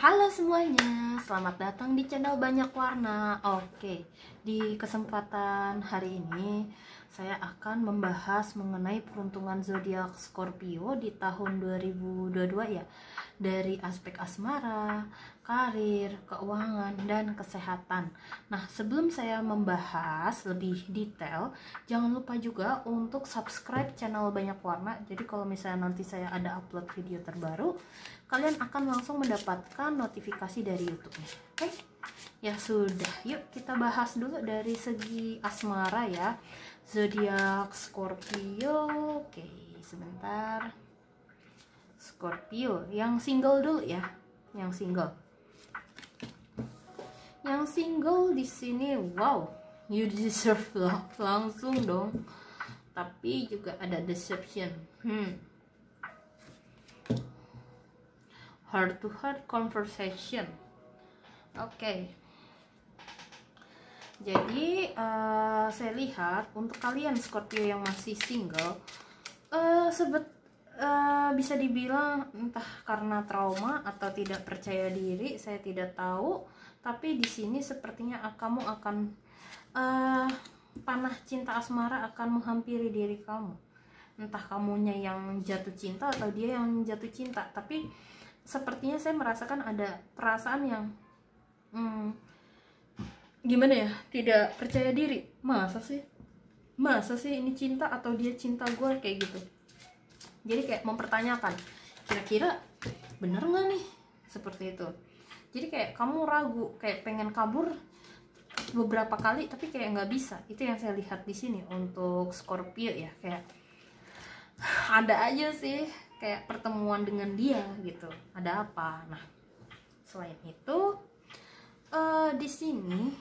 Halo semuanya, selamat datang di channel Banyak Warna. Oke, di kesempatan hari ini saya akan membahas mengenai peruntungan zodiak Scorpio di tahun 2022 ya. Dari aspek asmara, karir, keuangan, dan kesehatan. Nah, sebelum saya membahas lebih detail, jangan lupa juga untuk subscribe channel Banyak Warna. Jadi kalau misalnya nanti saya ada upload video terbaru, kalian akan langsung mendapatkan notifikasi dari YouTube-nya. Oke? Ya sudah, yuk kita bahas dulu dari segi asmara ya. Zodiak Scorpio. Oke, sebentar. Scorpio yang single dulu ya. Yang single di sini, wow, you deserve love langsung dong. Tapi juga ada deception. Heart to heart conversation. Oke. Jadi saya lihat untuk kalian Scorpio yang masih single, bisa dibilang entah karena trauma atau tidak percaya diri, saya tidak tahu. Tapi di sini sepertinya kamu akan panah cinta asmara akan menghampiri diri kamu. Entah kamunya yang jatuh cinta atau dia yang jatuh cinta. Tapi sepertinya saya merasakan ada perasaan yang gimana ya, tidak percaya diri. Masa sih ini cinta atau dia cinta gue, kayak gitu. Jadi kayak mempertanyakan, kira-kira bener nggak nih, seperti itu. Jadi kayak kamu ragu, kayak pengen kabur beberapa kali tapi kayak nggak bisa. Itu yang saya lihat di sini untuk Scorpio ya. Kayak ada aja sih kayak pertemuan dengan dia gitu, ada apa. Nah, selain itu di sini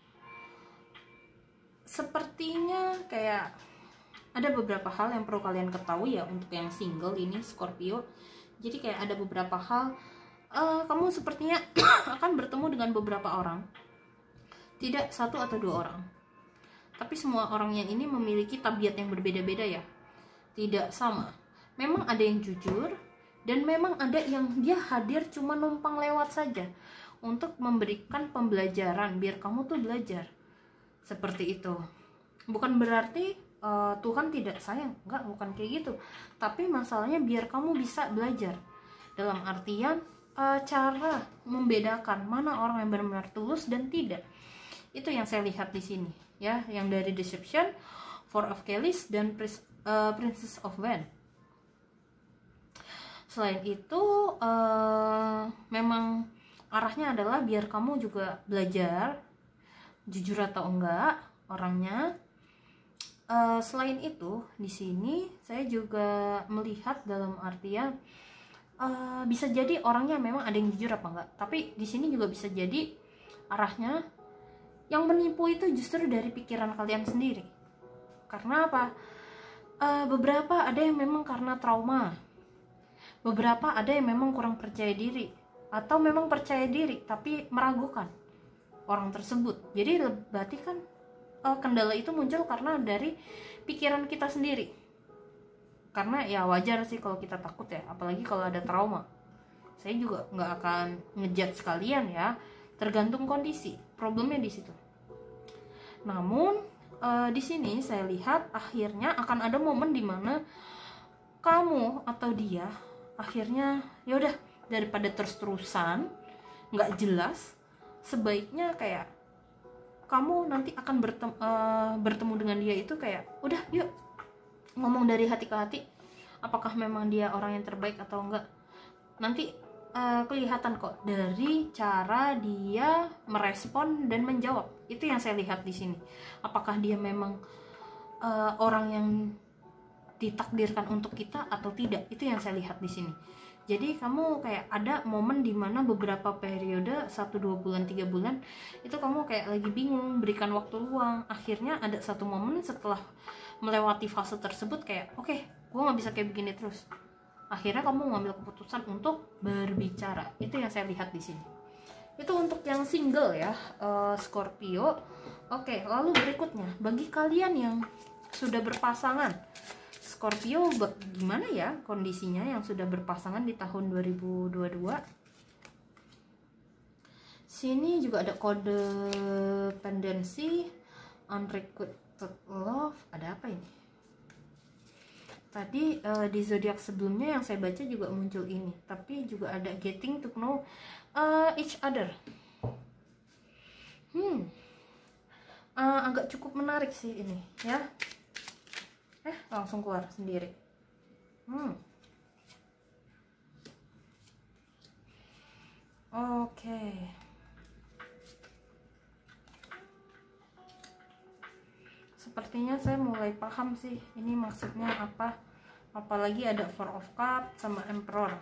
sepertinya kayak ada beberapa hal yang perlu kalian ketahui ya untuk yang single ini Scorpio. Jadi kayak ada beberapa hal, kamu sepertinya akan bertemu dengan beberapa orang, tidak satu atau dua orang, tapi semua orangnya ini memiliki tabiat yang berbeda-beda ya, tidak sama. Memang ada yang jujur, dan memang ada yang dia hadir cuma numpang lewat saja untuk memberikan pembelajaran biar kamu tuh belajar. Seperti itu. Bukan berarti Tuhan tidak sayang, enggak, bukan kayak gitu. Tapi masalahnya biar kamu bisa belajar. Dalam artian cara membedakan mana orang yang benar-benar tulus dan tidak. Itu yang saya lihat di sini ya, yang dari Deception, Four of Keys, dan Princess of Wands. Selain itu memang arahnya adalah biar kamu juga belajar jujur atau enggak orangnya. Selain itu di sini saya juga melihat dalam artian bisa jadi orangnya memang ada yang jujur apa enggak, tapi di sini juga bisa jadi arahnya yang menipu itu justru dari pikiran kalian sendiri. Karena apa? Beberapa ada yang memang karena trauma, beberapa ada yang memang kurang percaya diri, atau memang percaya diri tapi meragukan orang tersebut. Jadi berarti kan kendala itu muncul karena dari pikiran kita sendiri. Karena ya wajar sih kalau kita takut ya, apalagi kalau ada trauma. Saya juga nggak akan ngejudge sekalian ya, tergantung kondisi. Problemnya di situ. Namun di sini saya lihat akhirnya akan ada momen dimana kamu atau dia akhirnya yaudah, daripada terus-terusan nggak jelas, sebaiknya kayak kamu nanti akan bertemu dengan dia itu kayak udah yuk ngomong dari hati ke hati, apakah memang dia orang yang terbaik atau enggak. Nanti kelihatan kok dari cara dia merespon dan menjawab. Itu yang saya lihat di sini. Apakah dia memang orang yang ditakdirkan untuk kita atau tidak, itu yang saya lihat di sini. Jadi kamu kayak ada momen dimana beberapa periode 1-2 bulan 3 bulan itu kamu kayak lagi bingung, berikan waktu luang. Akhirnya ada satu momen setelah melewati fase tersebut kayak oke, gue nggak bisa kayak begini terus. Akhirnya kamu mengambil keputusan untuk berbicara. Itu yang saya lihat di sini. Itu untuk yang single ya, Scorpio. Oke, lalu berikutnya bagi kalian yang sudah berpasangan, Scorpio gimana ya kondisinya yang sudah berpasangan di tahun 2022? Sini juga ada kode pendensi, unrequited love. Ada apa ini? Tadi di zodiak sebelumnya yang saya baca juga muncul ini, tapi juga ada getting to know each other. Agak cukup menarik sih ini ya. Langsung keluar sendiri. Oke. Sepertinya saya mulai paham sih ini maksudnya apa. Apalagi ada Four of Cups sama Emperor.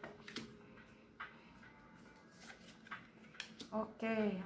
Oke.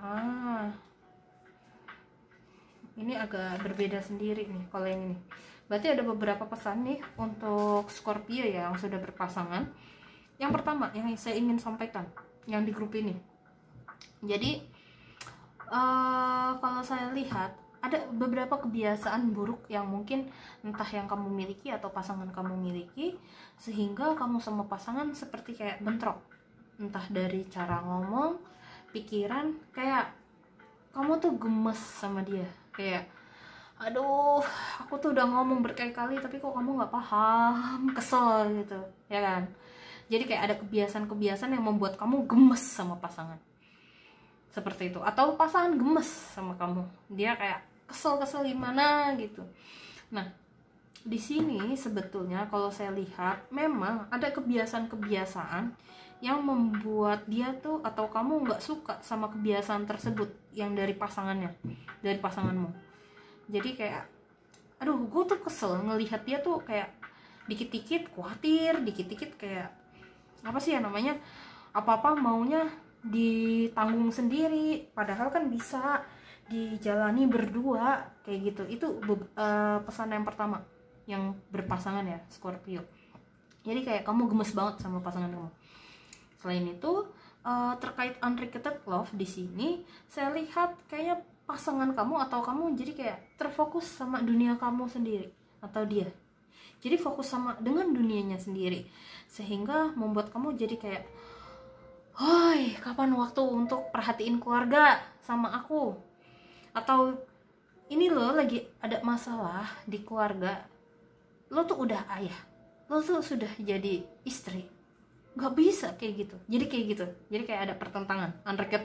Ini agak berbeda sendiri nih kalau yang ini. Berarti ada beberapa pesan nih untuk Scorpio ya yang sudah berpasangan. Yang pertama yang saya ingin sampaikan yang di grup ini. Jadi kalau saya lihat ada beberapa kebiasaan buruk yang mungkin entah yang kamu miliki atau pasangan kamu miliki, sehingga kamu sama pasangan seperti kayak bentrok. Entah dari cara ngomong, pikiran, kayak kamu tuh gemes sama dia. Kayak, aduh, aku tuh udah ngomong berkali-kali tapi kok kamu gak paham, kesel gitu, ya kan? Jadi kayak ada kebiasaan-kebiasaan yang membuat kamu gemes sama pasangan. Seperti itu. Atau pasangan gemes sama kamu. Dia kayak kesel-kesel gimana gitu. Nah, di sini sebetulnya kalau saya lihat memang ada kebiasaan-kebiasaan yang membuat dia tuh atau kamu nggak suka sama kebiasaan tersebut yang dari pasangannya, dari pasanganmu. Jadi kayak, aduh, gue tuh kesel ngelihat dia tuh kayak dikit-dikit khawatir, dikit-dikit kayak apa sih ya namanya, apa-apa maunya ditanggung sendiri, padahal kan bisa dijalani berdua kayak gitu. Itu pesan yang pertama yang berpasangan ya Scorpio. Jadi kayak kamu gemes banget sama pasangan kamu. Selain itu terkait unrequited love di sini saya lihat kayak pasangan kamu atau kamu jadi kayak terfokus sama dunia kamu sendiri atau dia. Jadi fokus sama dengan dunianya sendiri sehingga membuat kamu jadi kayak, "Hoi, kapan waktu untuk perhatiin keluarga sama aku?" Atau ini lo lagi ada masalah di keluarga, lo tuh udah ayah, lo tuh sudah jadi istri, nggak bisa kayak gitu. Jadi kayak gitu, jadi kayak ada pertentangan. Unrequited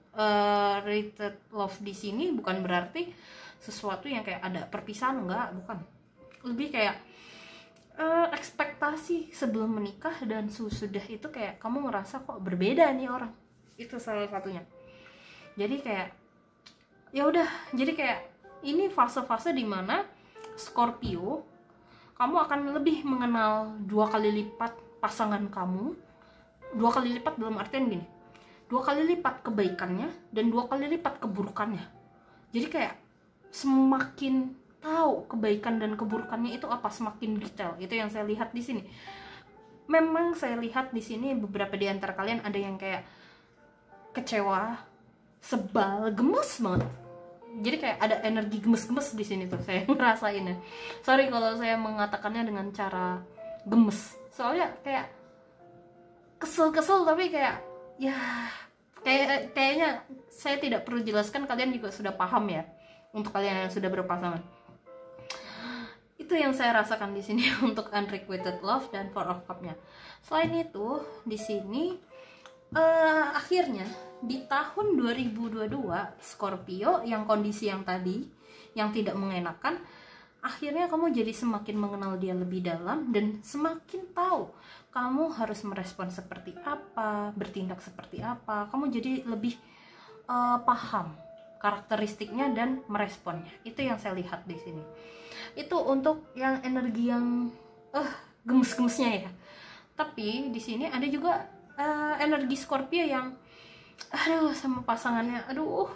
love di sini bukan berarti sesuatu yang kayak ada perpisahan, enggak, bukan. Lebih kayak ekspektasi sebelum menikah dan sesudah itu kayak kamu ngerasa kok berbeda nih orang. Itu salah satunya. Jadi kayak ya udah, jadi kayak ini fase-fase dimana Scorpio kamu akan lebih mengenal 2 kali lipat pasangan kamu. 2 kali lipat dalam artian gini, 2 kali lipat kebaikannya dan 2 kali lipat keburukannya. Jadi kayak semakin tahu kebaikan dan keburukannya itu apa, semakin detail. Itu yang saya lihat di sini. Memang saya lihat di sini beberapa di antara kalian ada yang kayak kecewa, sebal, gemes banget. Jadi kayak ada energi gemes-gemes di sini tuh saya ngerasainnya. Sorry kalau saya mengatakannya dengan cara gemes. Soalnya kayak kesel-kesel tapi kayak ya kayaknya saya tidak perlu jelaskan, kalian juga sudah paham ya. Untuk kalian yang sudah berpasangan. Itu yang saya rasakan di sini untuk unrequited love dan Four of Cups-nya. Selain itu, di sini akhirnya di tahun 2022 Scorpio yang kondisi yang tadi yang tidak mengenakan, akhirnya kamu jadi semakin mengenal dia lebih dalam dan semakin tahu kamu harus merespon seperti apa, bertindak seperti apa. Kamu jadi lebih paham karakteristiknya dan meresponnya. Itu yang saya lihat di sini. Itu untuk yang energi yang gemes-gemesnya ya. Tapi di sini ada juga energi Scorpio yang aduh sama pasangannya, aduh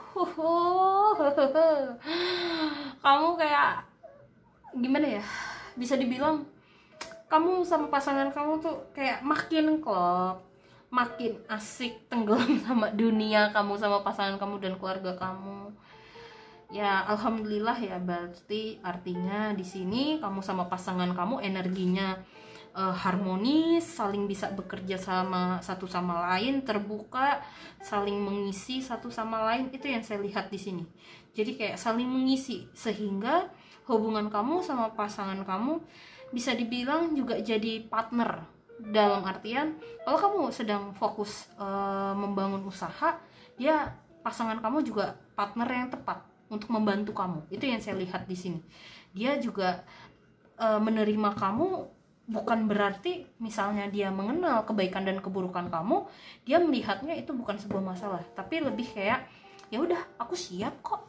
kamu kayak gimana ya, bisa dibilang kamu sama pasangan kamu tuh kayak makin klop, makin asik tenggelam sama dunia kamu sama pasangan kamu dan keluarga kamu. Ya alhamdulillah ya, berarti artinya di sini kamu sama pasangan kamu energinya harmonis, saling bisa bekerja sama satu sama lain, terbuka, saling mengisi satu sama lain. Itu yang saya lihat di sini. Jadi kayak saling mengisi, sehingga hubungan kamu sama pasangan kamu bisa dibilang juga jadi partner. Dalam artian kalau kamu sedang fokus membangun usaha, dia pasangan kamu juga partner yang tepat untuk membantu kamu. Itu yang saya lihat di sini. Dia juga menerima kamu, bukan berarti misalnya dia mengenal kebaikan dan keburukan kamu, dia melihatnya itu bukan sebuah masalah, tapi lebih kayak ya udah, aku siap kok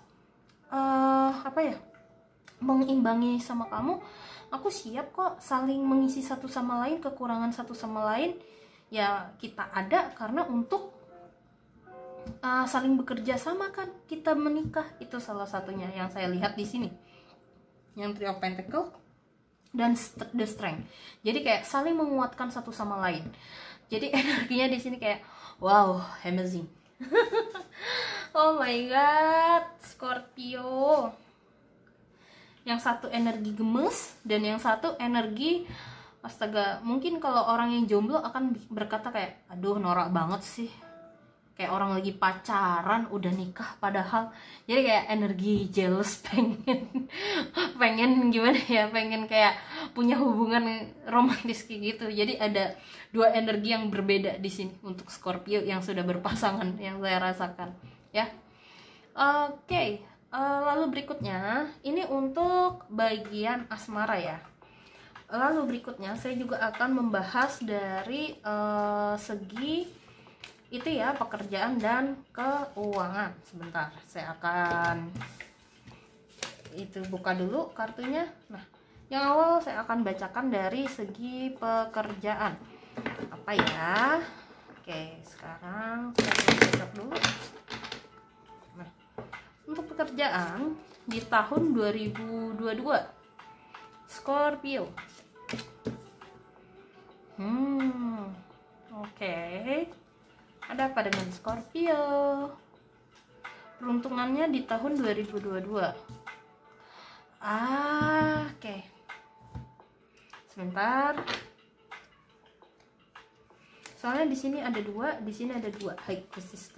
mengimbangi sama kamu, aku siap kok saling mengisi satu sama lain, kekurangan satu sama lain. Ya kita ada karena untuk saling bekerja sama kan kita menikah. Itu salah satunya yang saya lihat di sini, yang Three of Pentacles dan The Strength. Jadi kayak saling menguatkan satu sama lain. Jadi energinya di sini kayak wow, amazing. Oh my god, Scorpio. Yang satu energi gemes dan yang satu energi astaga. Mungkin kalau orang yang jomblo akan berkata kayak aduh norak banget sih, kayak orang lagi pacaran udah nikah padahal. Jadi kayak energi jealous, pengen gimana ya, pengen kayak punya hubungan romantis kayak gitu. Jadi ada dua energi yang berbeda di sini untuk Scorpio yang sudah berpasangan, yang saya rasakan ya. Oke, lalu berikutnya ini untuk bagian asmara ya. Lalu berikutnya saya juga akan membahas dari segi itu ya, pekerjaan dan keuangan. Sebentar, saya akan itu buka dulu kartunya. Nah, yang awal saya akan bacakan dari segi pekerjaan. Apa ya? Oke, sekarang saya baca dulu. Nah, untuk pekerjaan di tahun 2022 Scorpio. Oke. Ada apa dengan Scorpio? Peruntungannya di tahun 2022. Oke. Sebentar. Soalnya di sini ada dua, di sini ada dua. High Priestess.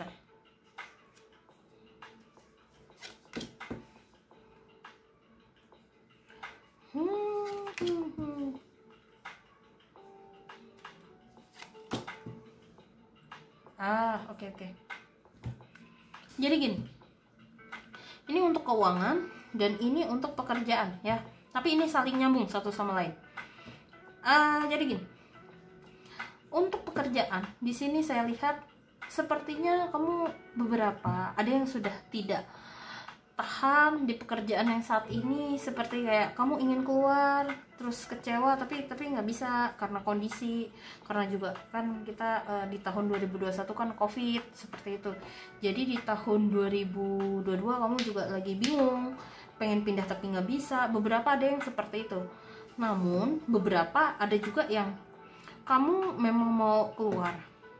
Oke. Jadi gini, ini untuk keuangan dan ini untuk pekerjaan ya, tapi ini saling nyambung satu sama lain. Jadi gini, untuk pekerjaan di sini saya lihat sepertinya kamu beberapa ada yang sudah tidak tahan di pekerjaan yang saat ini, seperti kayak kamu ingin keluar terus kecewa tapi nggak bisa karena kondisi, karena juga kan kita di tahun 2021 kan COVID seperti itu. Jadi di tahun 2022 kamu juga lagi bingung, pengen pindah tapi nggak bisa. Beberapa ada yang seperti itu. Namun beberapa ada juga yang kamu memang mau keluar,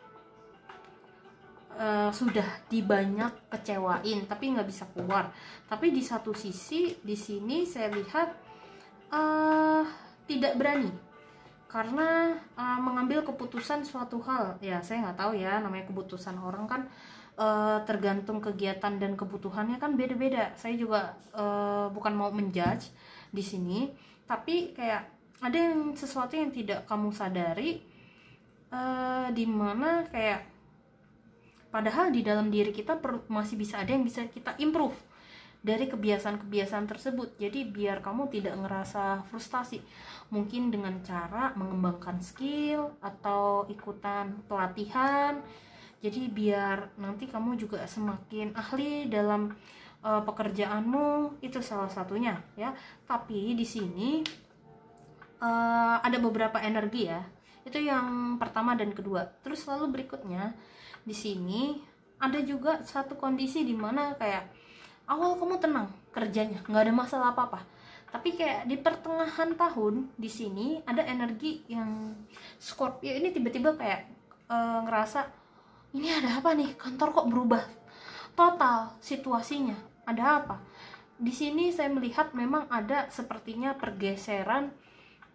sudah dibanyak kecewain tapi nggak bisa keluar. Tapi di satu sisi di sini saya lihat tidak berani karena mengambil keputusan suatu hal ya. Saya nggak tahu ya, namanya keputusan orang kan tergantung kegiatan dan kebutuhannya kan beda-beda. Saya juga bukan mau menjudge di sini, tapi kayak ada yang sesuatu yang tidak kamu sadari, dimana kayak padahal di dalam diri kita masih bisa ada yang bisa kita improve dari kebiasaan-kebiasaan tersebut. Jadi biar kamu tidak ngerasa frustasi, mungkin dengan cara mengembangkan skill atau ikutan pelatihan. Jadi biar nanti kamu juga semakin ahli dalam pekerjaanmu, itu salah satunya ya. Tapi di sini ada beberapa energi ya. Itu yang pertama dan kedua. Terus lalu berikutnya di sini ada juga satu kondisi di mana kayak awal kamu tenang kerjanya, nggak ada masalah apa-apa. Tapi kayak di pertengahan tahun di sini ada energi yang Scorpio ini tiba-tiba kayak ngerasa ini ada apa nih, kantor kok berubah total situasinya, ada apa? Di sini saya melihat memang ada sepertinya pergeseran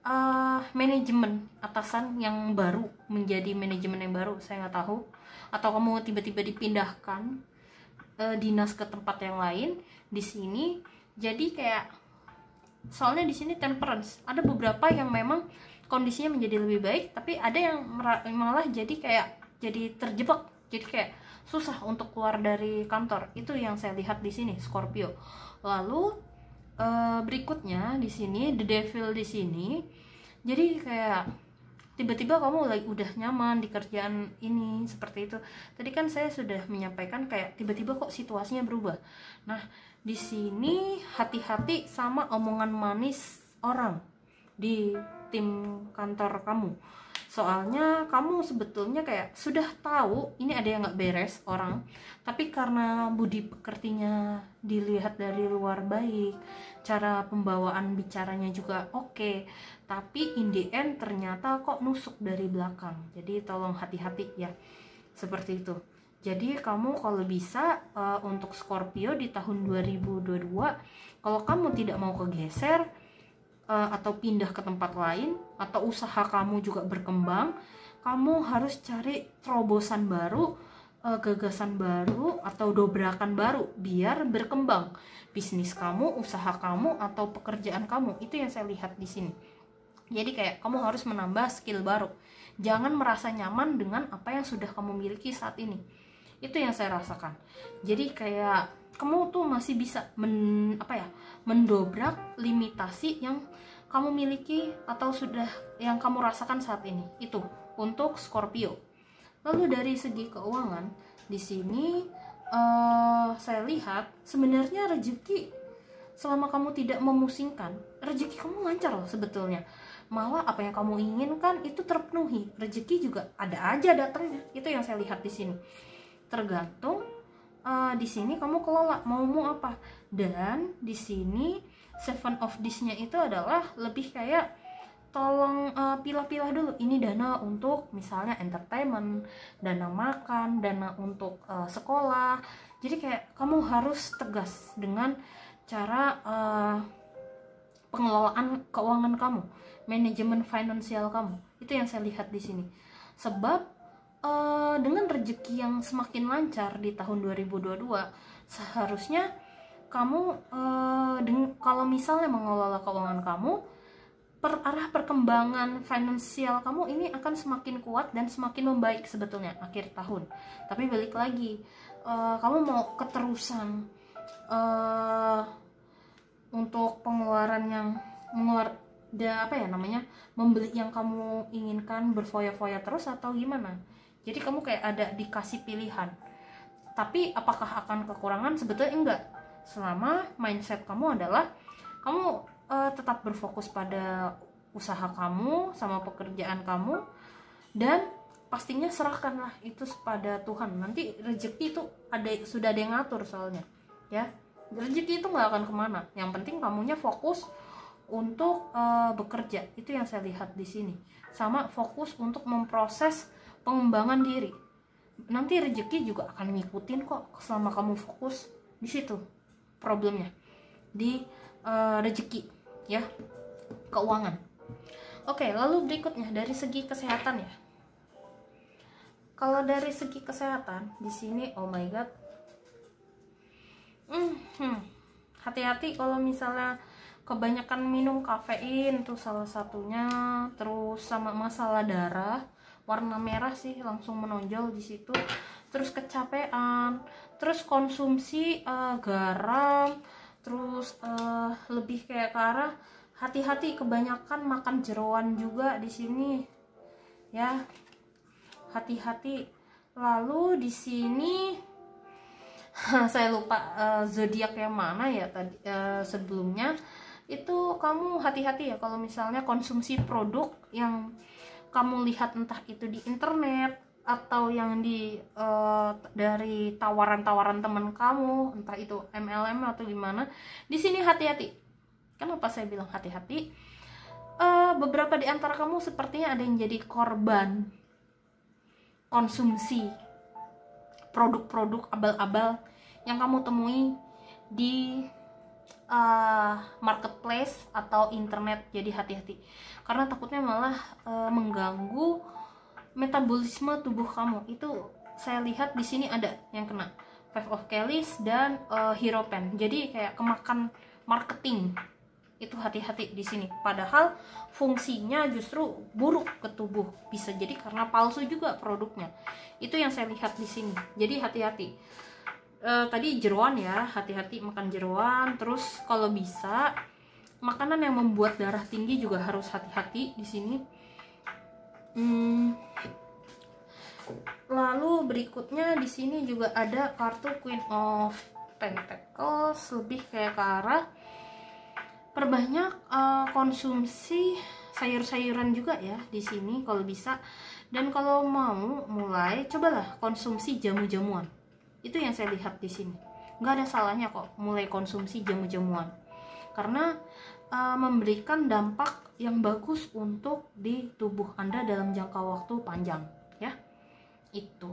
manajemen atasan yang baru menjadi manajemen yang baru, saya nggak tahu, atau kamu tiba-tiba dipindahkan dinas ke tempat yang lain di sini. Jadi kayak, soalnya di sini temperance, ada beberapa yang memang kondisinya menjadi lebih baik, tapi ada yang malah jadi kayak jadi terjebak, jadi kayak susah untuk keluar dari kantor. Itu yang saya lihat di sini, Scorpio. Lalu berikutnya di sini the devil di sini. Jadi kayak tiba-tiba kamu lagi udah nyaman di kerjaan ini, seperti itu. Tadi kan saya sudah menyampaikan kayak tiba-tiba kok situasinya berubah. Nah, di sini hati-hati sama omongan manis orang di tim kantor kamu. Soalnya kamu sebetulnya kayak sudah tahu ini ada yang nggak beres orang, tapi karena budi pekertinya dilihat dari luar baik, cara pembawaan bicaranya juga oke, tapi in the end ternyata kok nusuk dari belakang. Jadi tolong hati-hati ya, seperti itu. Jadi kamu kalau bisa untuk Scorpio di tahun 2022, kalau kamu tidak mau kegeser atau pindah ke tempat lain, atau usaha kamu juga berkembang, kamu harus cari terobosan baru, gagasan baru, atau dobrakan baru biar berkembang bisnis kamu, usaha kamu, atau pekerjaan kamu. Itu yang saya lihat di sini. Jadi kayak kamu harus menambah skill baru. Jangan merasa nyaman dengan apa yang sudah kamu miliki saat ini. Itu yang saya rasakan. Jadi kayak kamu tuh masih bisa mendobrak limitasi yang kamu miliki atau sudah yang kamu rasakan saat ini. Itu untuk Scorpio. Lalu dari segi keuangan di sini saya lihat sebenarnya rezeki, selama kamu tidak memusingkan, rezeki kamu lancar loh sebetulnya. Malah apa yang kamu inginkan itu terpenuhi. Rezeki juga ada aja datangnya. Itu yang saya lihat di sini. Tergantung di sini kamu kelola mau apa. Dan di sini Seven of Dish-nya itu adalah lebih kayak tolong pilah-pilah dulu, ini dana untuk misalnya entertainment, dana makan, dana untuk sekolah. Jadi kayak kamu harus tegas dengan cara pengelolaan keuangan kamu, manajemen finansial kamu. Itu yang saya lihat di sini. Sebab dengan rezeki yang semakin lancar di tahun 2022, seharusnya kamu kalau misalnya mengelola keuangan kamu, arah perkembangan finansial kamu ini akan semakin kuat dan semakin membaik sebetulnya akhir tahun. Tapi balik lagi, kamu mau keterusan untuk pengeluaran yang membeli yang kamu inginkan berfoya-foya terus atau gimana? Jadi kamu kayak ada dikasih pilihan, tapi apakah akan kekurangan? Sebetulnya enggak, selama mindset kamu adalah kamu tetap berfokus pada usaha kamu sama pekerjaan kamu, dan pastinya serahkanlah itu pada Tuhan. Nanti rezeki itu sudah ada yang ngatur soalnya ya. Rezeki itu nggak akan kemana, yang penting kamunya fokus untuk bekerja. Itu yang saya lihat di sini, sama fokus untuk memproses pengembangan diri. Nanti rezeki juga akan ngikutin kok selama kamu fokus di situ. Problemnya di rezeki ya, keuangan. Oke, lalu berikutnya dari segi kesehatan ya. Kalau dari segi kesehatan di sini, oh my god, hati-hati kalau misalnya kebanyakan minum kafein tuh salah satunya. Terus sama masalah darah, warna merah sih langsung menonjol di situ. Terus kecapean, terus konsumsi garam, terus lebih kayak ke arah hati-hati kebanyakan makan jeroan juga di sini ya, hati-hati. Lalu di sini saya lupa zodiak yang mana ya tadi sebelumnya. Itu kamu hati-hati ya kalau misalnya konsumsi produk yang kamu lihat, entah itu di internet atau yang dari tawaran-tawaran teman kamu, entah itu MLM atau gimana. Di sini hati-hati. Kenapa saya bilang hati-hati? Beberapa di antara kamu sepertinya ada yang jadi korban konsumsi produk-produk abal-abal yang kamu temui di marketplace atau internet. Jadi hati-hati, karena takutnya malah mengganggu metabolisme tubuh kamu. Itu saya lihat di sini ada yang kena Five of Kellis dan Hierophant. Jadi kayak kemakan marketing. Itu hati-hati di sini. Padahal fungsinya justru buruk ke tubuh. Bisa jadi karena palsu juga produknya. Itu yang saya lihat di sini. Jadi hati-hati. Tadi jeroan ya, hati-hati makan jeroan. Terus kalau bisa makanan yang membuat darah tinggi juga harus hati-hati di sini. Lalu berikutnya di sini juga ada kartu Queen of Pentacles, lebih kayak ke arah perbanyak konsumsi sayur-sayuran juga ya di sini kalau bisa. Dan kalau mau mulai, cobalah konsumsi jamu-jamuan. Itu yang saya lihat di sini. Nggak ada salahnya kok mulai konsumsi jamu-jamuan, karena memberikan dampak yang bagus untuk di tubuh Anda dalam jangka waktu panjang ya. Itu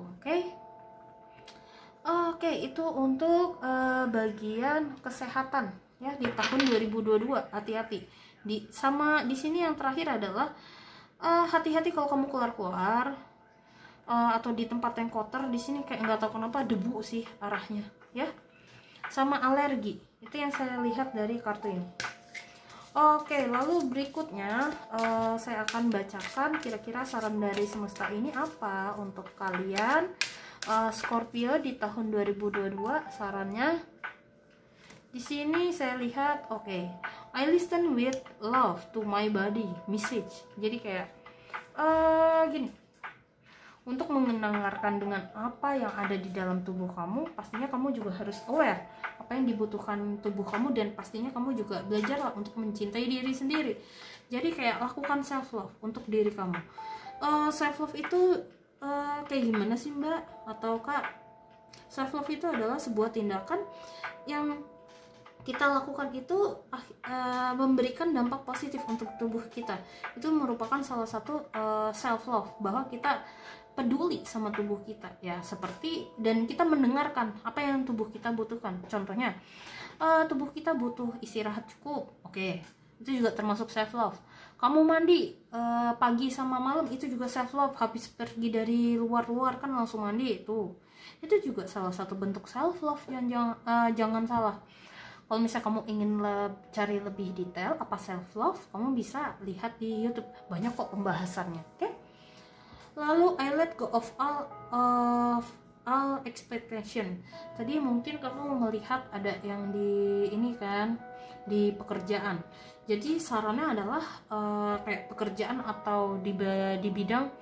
oke, itu untuk bagian kesehatan ya di tahun 2022. Hati-hati di sini. Yang terakhir adalah hati-hati kalau kamu keluar atau di tempat yang kotor. Di sini kayak nggak tahu kenapa debu sih arahnya ya, sama alergi. Itu yang saya lihat dari kartu ini. Oke, lalu berikutnya saya akan bacakan kira-kira saran dari semesta ini apa untuk kalian Scorpio di tahun 2022. Sarannya di sini saya lihat, I listen with love to my body message. Jadi kayak gini, untuk mendengarkan dengan apa yang ada di dalam tubuh kamu, pastinya kamu juga harus aware apa yang dibutuhkan tubuh kamu, dan pastinya kamu juga belajarlah untuk mencintai diri sendiri. Jadi kayak lakukan self love untuk diri kamu. Self love itu kayak gimana sih Mbak atau Kak? Self love itu adalah sebuah tindakan yang kita lakukan itu memberikan dampak positif untuk tubuh kita. Itu merupakan salah satu self love, bahwa kita peduli sama tubuh kita ya, seperti, dan kita mendengarkan apa yang tubuh kita butuhkan. Contohnya tubuh kita butuh istirahat cukup, itu juga termasuk self love. Kamu mandi pagi sama malam, itu juga self love. Habis pergi dari luar kan langsung mandi, itu juga salah satu bentuk self love yang jangan salah. Kalau misalnya kamu ingin cari lebih detail apa self love, kamu bisa lihat di YouTube, banyak kok pembahasannya. Lalu I let go of all expectation. Tadi mungkin kamu melihat ada yang di ini kan, di pekerjaan. Jadi sarannya adalah kayak pekerjaan atau di bidang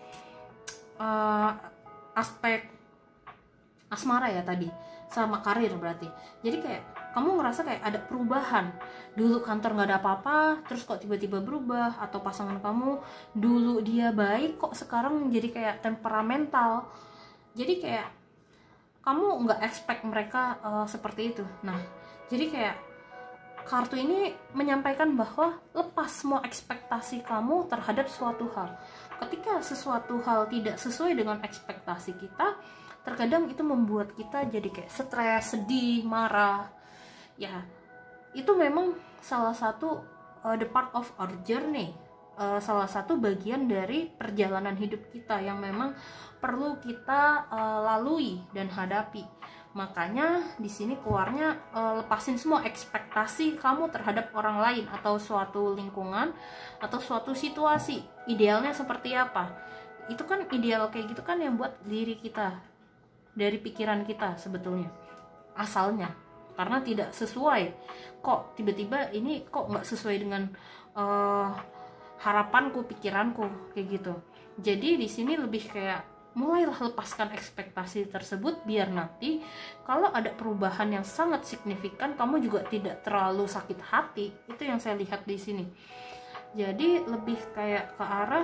aspek asmara ya tadi, sama karir berarti. Jadi kayak kamu ngerasa kayak ada perubahan. Dulu kantor nggak ada apa-apa, terus kok tiba-tiba berubah. Atau pasangan kamu dulu dia baik, kok sekarang jadi kayak temperamental. Jadi kayak kamu nggak expect mereka seperti itu. Nah, jadi kayak kartu ini menyampaikan bahwa lepas semua ekspektasi kamu terhadap suatu hal. Ketika sesuatu hal tidak sesuai dengan ekspektasi kita, terkadang itu membuat kita jadi kayak stres, sedih, marah. Ya, itu memang salah satu the part of our journey, salah satu bagian dari perjalanan hidup kita yang memang perlu kita lalui dan hadapi. Makanya di sini keluarnya lepasin semua ekspektasi kamu terhadap orang lain atau suatu lingkungan atau suatu situasi. Idealnya seperti apa? Itu kan ideal kayak gitu kan yang buat diri kita, dari pikiran kita sebetulnya asalnya, karena tidak sesuai. Kok tiba-tiba ini kok nggak sesuai dengan harapanku, pikiranku kayak gitu. Jadi di sini lebih kayak mulailah lepaskan ekspektasi tersebut, biar nanti kalau ada perubahan yang sangat signifikan kamu juga tidak terlalu sakit hati. Itu yang saya lihat di sini. Jadi lebih kayak ke arah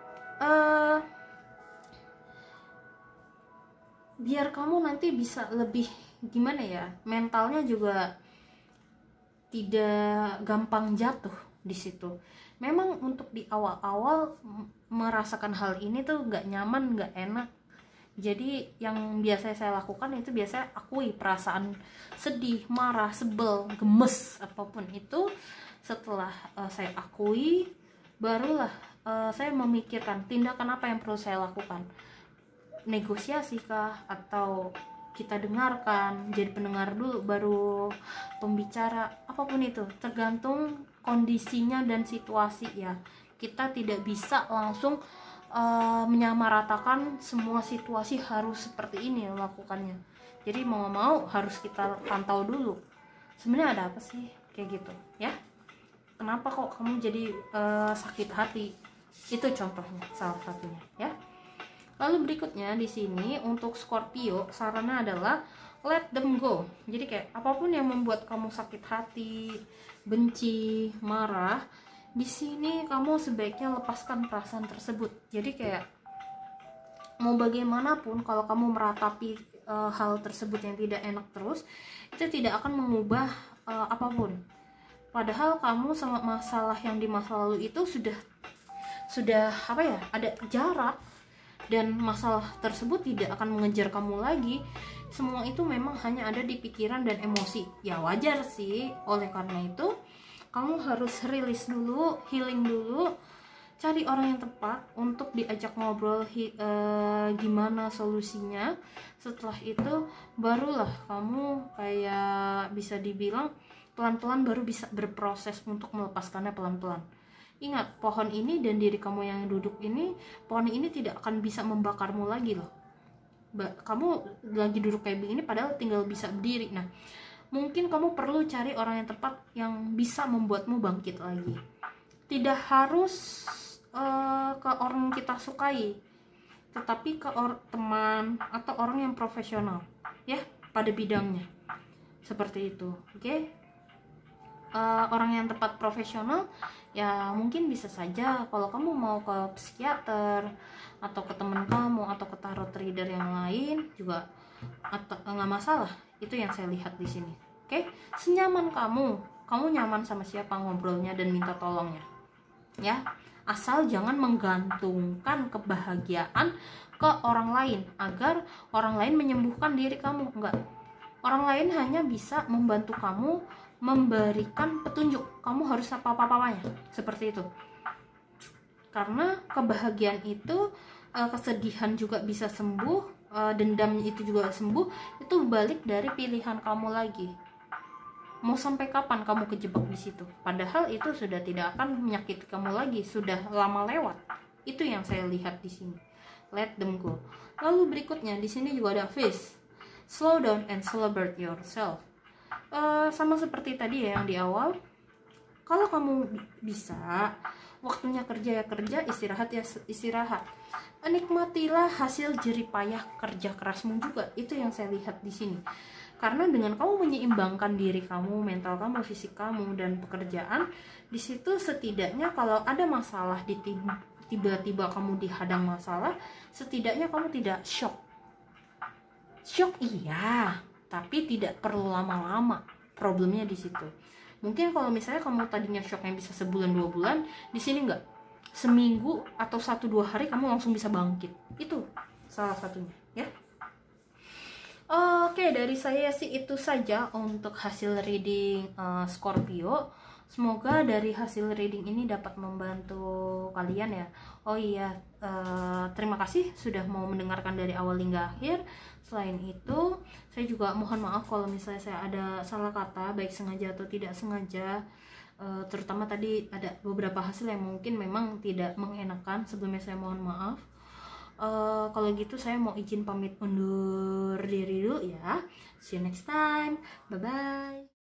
biar kamu nanti bisa lebih gimana ya, mentalnya juga tidak gampang jatuh di situ. Memang untuk di awal-awal merasakan hal ini tuh nggak nyaman, nggak enak Jadi yang biasa saya lakukan itu biasanya akui perasaan sedih, marah, sebel, gemes, apapun itu. Setelah saya akui, barulah saya memikirkan tindakan apa yang perlu saya lakukan. Negosiasi kah, atau kita dengarkan, jadi pendengar dulu baru pembicara, apapun itu, tergantung kondisinya dan situasi ya. Kita tidak bisa langsung menyamaratakan semua situasi harus seperti ini lakukannya. Jadi mau nggak mau harus kita pantau dulu sebenarnya ada apa sih, kayak gitu ya. Kenapa kok kamu jadi sakit hati? Itu contohnya, salah satunya ya. Lalu berikutnya di sini untuk Scorpio, sarannya adalah let them go. Jadi kayak apapun yang membuat kamu sakit hati, benci, marah, di sini kamu sebaiknya lepaskan perasaan tersebut. Jadi kayak mau bagaimanapun kalau kamu meratapi hal tersebut yang tidak enak terus, itu tidak akan mengubah apapun. Padahal kamu sama masalah yang di masa lalu itu sudah apa ya, ada jarak, dan masalah tersebut tidak akan mengejar kamu lagi. Semua itu memang hanya ada di pikiran dan emosi. Ya wajar sih, oleh karena itu kamu harus rilis dulu, healing dulu, cari orang yang tepat untuk diajak ngobrol gimana solusinya. Setelah itu barulah kamu kayak bisa dibilang pelan-pelan baru bisa berproses untuk melepaskannya pelan-pelan. Ingat, pohon ini dan diri kamu yang duduk ini, pohon ini tidak akan bisa membakarmu lagi loh. Kamu lagi duduk kayak begini padahal tinggal bisa berdiri. Nah, mungkin kamu perlu cari orang yang tepat yang bisa membuatmu bangkit lagi. Tidak harus ke orang yang kita sukai, tetapi ke teman atau orang yang profesional ya pada bidangnya, seperti itu. Oke? Orang yang tepat profesional ya mungkin bisa saja kalau kamu mau ke psikiater atau ke teman kamu atau ke tarot reader yang lain juga, atau nggak masalah. Itu yang saya lihat di sini. Oke? Senyaman kamu nyaman sama siapa ngobrolnya dan minta tolongnya ya. Asal jangan menggantungkan kebahagiaan ke orang lain agar orang lain menyembuhkan diri kamu. Enggak. Orang lain hanya bisa membantu kamu, memberikan petunjuk kamu harus apa-apanya, seperti itu. Karena kebahagiaan itu, kesedihan juga bisa sembuh, dendam itu juga sembuh. Itu balik dari pilihan kamu lagi. Mau sampai kapan kamu kejebak di situ? Padahal itu sudah tidak akan menyakiti kamu lagi, sudah lama lewat. Itu yang saya lihat di sini. Let them go. Lalu berikutnya di sini juga ada fish. Slow down and celebrate yourself. Sama seperti tadi ya yang di awal. Kalau kamu bisa, waktunya kerja ya kerja, istirahat ya istirahat. Nikmatilah hasil jerih payah kerja kerasmu juga. Itu yang saya lihat di sini. Karena dengan kamu menyeimbangkan diri kamu, mental kamu, fisik kamu, dan pekerjaan, di situ setidaknya kalau ada masalah tiba-tiba kamu dihadang masalah, setidaknya kamu tidak shock. Shock iya, tapi tidak perlu lama-lama. Problemnya di situ. Mungkin kalau misalnya kamu tadinya shocknya bisa sebulan 2 bulan, di sini enggak. Seminggu atau 1-2 hari kamu langsung bisa bangkit. Itu salah satunya, ya. Oke, dari saya sih itu saja untuk hasil reading Scorpio. Semoga dari hasil reading ini dapat membantu kalian ya. Oh iya, terima kasih sudah mau mendengarkan dari awal hingga akhir. Selain itu, saya juga mohon maaf kalau misalnya saya ada salah kata, baik sengaja atau tidak sengaja. Terutama tadi ada beberapa hasil yang mungkin memang tidak mengenakan. Sebelumnya saya mohon maaf. Kalau gitu saya mau izin pamit undur diri dulu ya. See you next time. Bye bye.